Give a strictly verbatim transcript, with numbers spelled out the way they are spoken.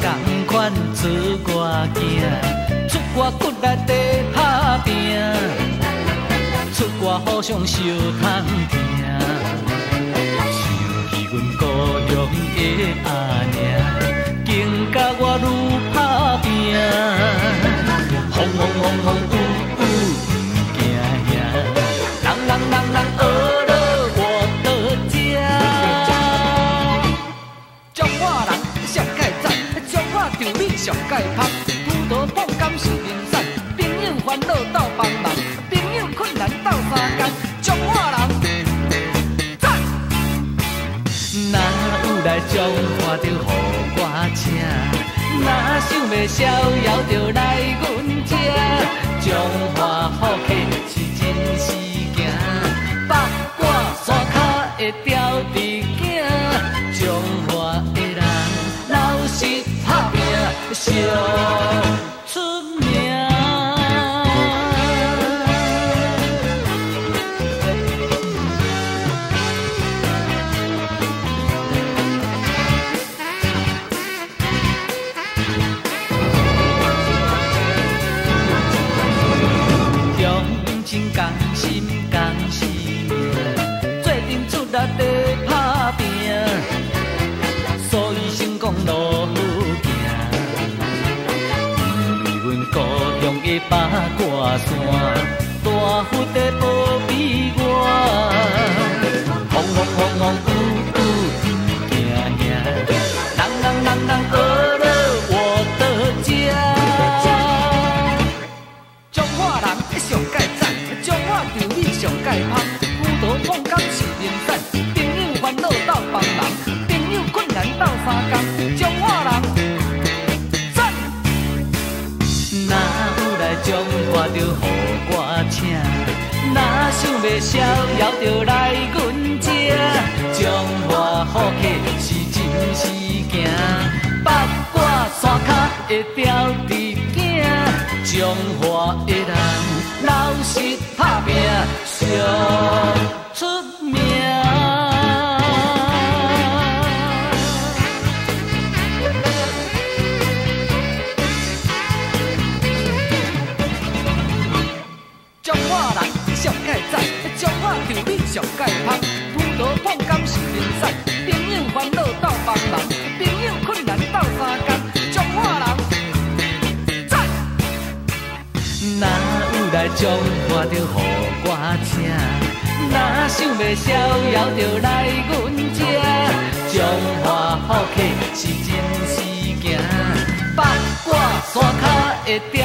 同款出外行，出外骨内底打拼，出外互相相通听。想起阮故乡的阿娘，更甲我愈打拼。风风风风雨雨不惊呀，人人人人学了我的家。中华人上界赞，中华场面上界芳。拄到碰感是零散，朋友烦恼斗帮忙，朋友困难斗相共。中华人赞，哪有来中华就予我请，哪想要逍遥就来阮这。中华好客是真是行，八卦山脚会钓鱼囝。中华的人老实打拼，上出名。同心同心命，做阵出力地打拼，所以成功路好行。因为阮故乡的八卦山，大佛在保庇我。风风风风雨雨不惊惊，人人人人学了我的家。中华人上界赞。中华场面上界芳，拄到碰感是零散，朋友烦恼斗帮忙，朋友困难斗相共。中华人赞，哪有来中华就予我请，哪想要逍遥就来阮这。中华好客是真是行，八卦山脚会钓鱼囝。中华的人老实打拼，上出名。中华人上界赞，中华场面上界芳。拄到碰感是零散，朋友烦恼斗帮忙，朋友困难斗相共。中华人赞。哪有来中华就予我请，哪想要逍遥就来阮这。中华好客是真是行，八卦山脚会钓